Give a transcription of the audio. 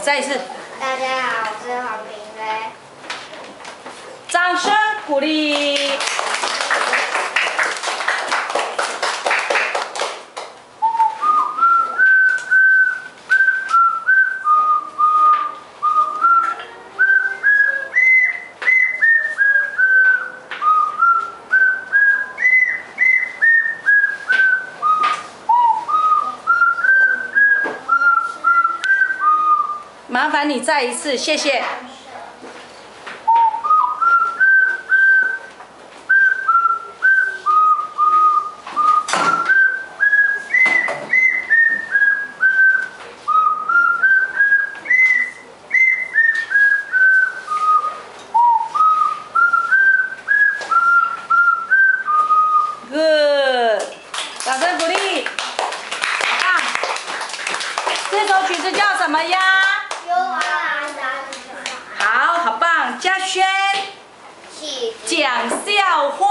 再一次。 大家好，我是黄平飞。 掌声鼓励。麻烦你再一次，谢谢。Good， 掌声鼓励，好棒！这首曲子叫什么呀？好，好棒！嘉轩讲笑话。